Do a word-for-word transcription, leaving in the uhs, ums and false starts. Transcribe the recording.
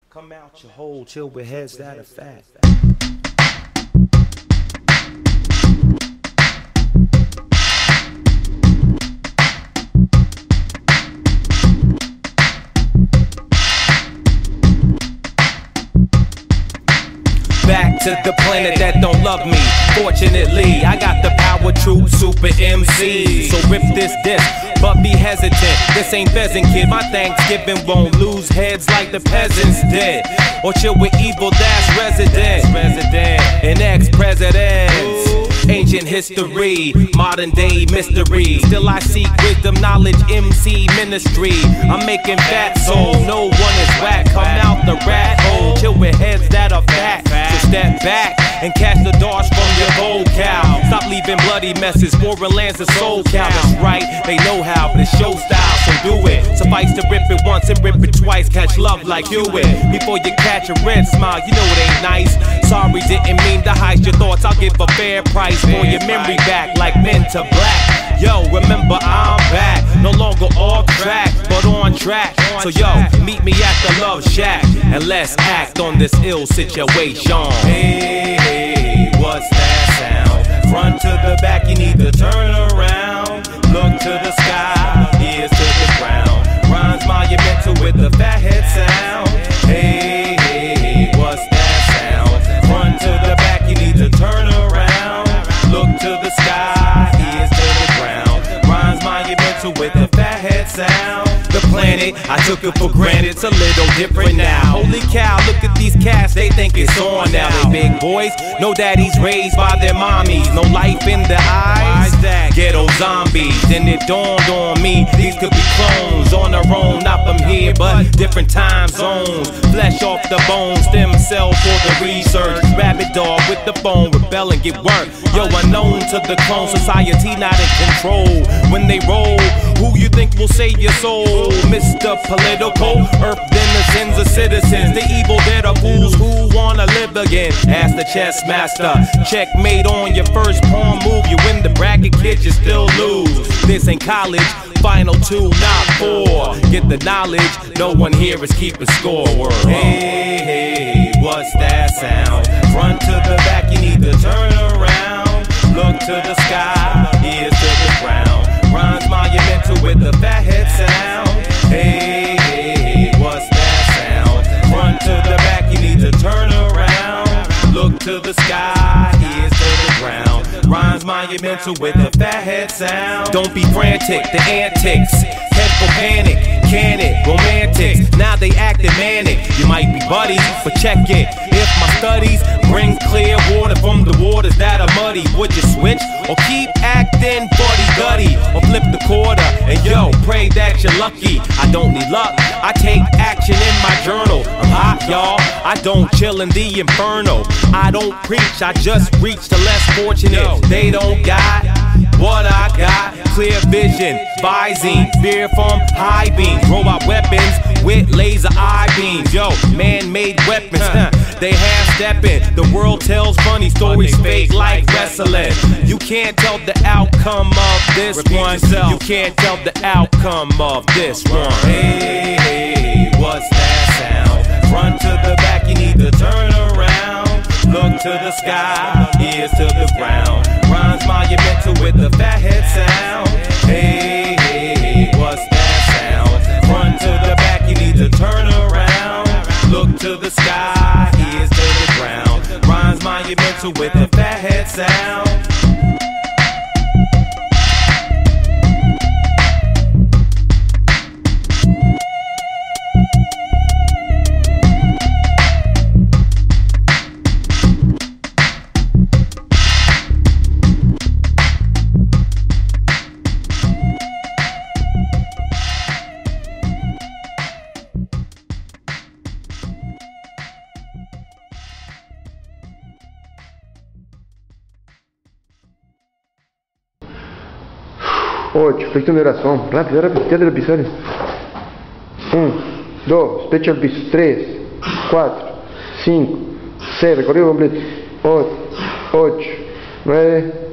Come out your hole, chill with heads that are fat. Back to the planet that don't love me. Fortunately, I got the power, true super M C. So rip this disc, but be hesitant. This ain't pheasant kid. My Thanksgiving won't lose heads like the peasants did. Or chill with evil that's resident, resident and ex-presidents. Ancient history, modern day mystery. Still I seek wisdom, knowledge, M C ministry. I'm making fat soul, no one is whack. Come out the rat hole, chill with heads that are fat. So step back and catch the darts from your vocal. Stop leaving bloody messes, foreign lands of soul cow. That's right, they know how, but it's show style, so do it. Suffice to rip it once and rip it twice. Catch love like Hewitt. Before you catch a red smile, you know it ain't nice. Sorry, didn't mean to heist your thoughts. I'll give a fair price for your memory back, like Men to Black. Yo, remember I'm back, no longer off track, but on track. So yo, meet me at the Love Shack, and let's act on this ill situation. Hey, hey, what's that sound? Front to the back, you need to turn around. Look to the sky, ears to the ground. Rhymes monumental with the fat head sound. Hey, hey, what's that sound? Front to the back, you need to turn around. Look to the sky, ears to the ground. Rhymes monumental with the fat head sound. The planet, I took it for granted, it's a little different now. Holy cow, look at these cats, they think it's on now. They big boys, no daddies raised by their mommies. No life in their eyes, ghetto zombies. Then it dawned on me, these could be clones on their own. Not from here, but different time zones. Flesh off the bones, stem cell for the research. Rabbit dog with the phone, rebel and get work. Yo, unknown to the clone society, not in control. When they roll, who you think will save your soul? Mister Political, earth then the sins of citizens. The evil, they're the fools who wanna live again. Ask the chess master, checkmate on your first pawn move. You win the bracket, kid, you still lose. This ain't college, final two, not four. Get the knowledge, no one here is keeping score. Hey, hey, what's that sound? Front to the back, you need to turn around. Look to the sky, ears to the ground. Rhymes monumental with the fat head sound. Hey, hey, what's that sound? Front to the back, you need to turn around. Look to the sky, ears to the ground. Rhymes monumental with the fat head sound. Don't be frantic, the antics. Head for panic, can it, romantics. Now they acting manic. You might be buddies, but check it. If my studies bring clear water from the waters that are muddy, would you switch or keep acting fuddy-duddy? Or flip the quarter and yo, pray that you're lucky. I don't need luck, I take action in my journal. I'm hot, y'all, I don't chill in the inferno. I don't preach, I just reach the less fortunate. They don't got what I got. Clear vision, Visine, fear from high beams. Robot weapons with laser eye beams. Yo, man-made weapons, they half-stepping. The world tells funny stories, fake like wrestling. You can't tell the outcome of this one. You can't tell the outcome of this one. Hey, hey, what's that sound? Front to the back, you need to turn around. Look to the sky, ears to the ground. Rhymes monumental with the fat head sound. Hey, hey, what's that sound? Front to the back, you need to turn around. Look to the sky, ears to the ground. Rhymes monumental with the fat head sound. ocho, flexión de brazo, rápido, rápido, ya te lo pisones. uno, dos, pecho al piso, tres, cuatro, cinco, seis, recorrido completo, ocho, nueve,